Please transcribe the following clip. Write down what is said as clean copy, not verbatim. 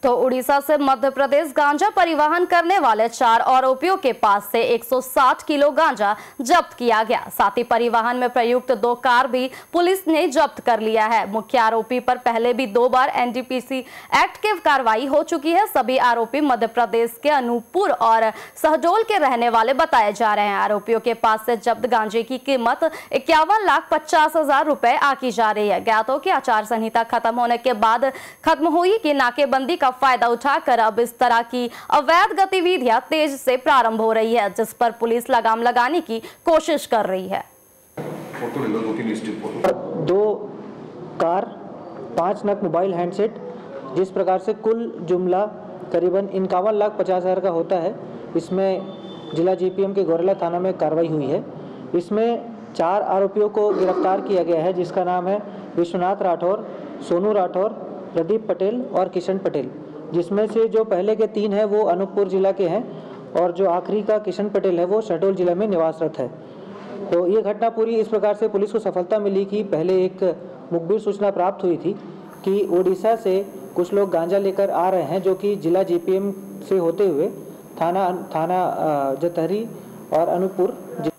तो उड़ीसा से मध्य प्रदेश गांजा परिवहन करने वाले 4 आरोपियों के पास से 160 किलो गांजा जब्त किया गया। साथ ही परिवहन में प्रयुक्त 2 कार भी पुलिस ने जब्त कर लिया है। मुख्य आरोपी पर पहले भी 2 बार एनडीपीसी एक्ट की कार्रवाई हो चुकी है। सभी आरोपी मध्य प्रदेश के अनूपपुर और सहडोल के रहने वाले बताए जा रहे हैं। आरोपियों के पास से जब्त गांजे की कीमत 51,50,000 रुपए आकी जा रही है। ज्ञात हो कि आचार संहिता खत्म होने के बाद खत्म हुई कि नाकेबंदी का फायदा उठाकर अब इस तरह की अवैध गतिविधियां तेज से प्रारंभ हो रही है, जिस पर पुलिस लगाम लगाने की कोशिश कर रही है। 2 कार, 5 नग मोबाइल हैंडसेट, जिस प्रकार से कुल जुमला करीबन 51,50,000 का होता है। इसमें जिला जीपीएम के गौरेला थाना में कार्रवाई हुई है। इसमें 4 आरोपियों को गिरफ्तार किया गया है, जिसका नाम है विश्वनाथ राठौर, सोनू राठौर, प्रदीप पटेल और किशन पटेल। जिसमें से जो पहले के 3 हैं वो अनूपपुर जिला के हैं और जो आखिरी का किशन पटेल है वो शहडोल जिला में निवासरत है। तो ये घटना पूरी इस प्रकार से पुलिस को सफलता मिली कि पहले एक मुखबिर सूचना प्राप्त हुई थी कि ओडिशा से कुछ लोग गांजा लेकर आ रहे हैं, जो कि जिला जीपीएम से होते हुए थाना जतहरी और अनूपपुर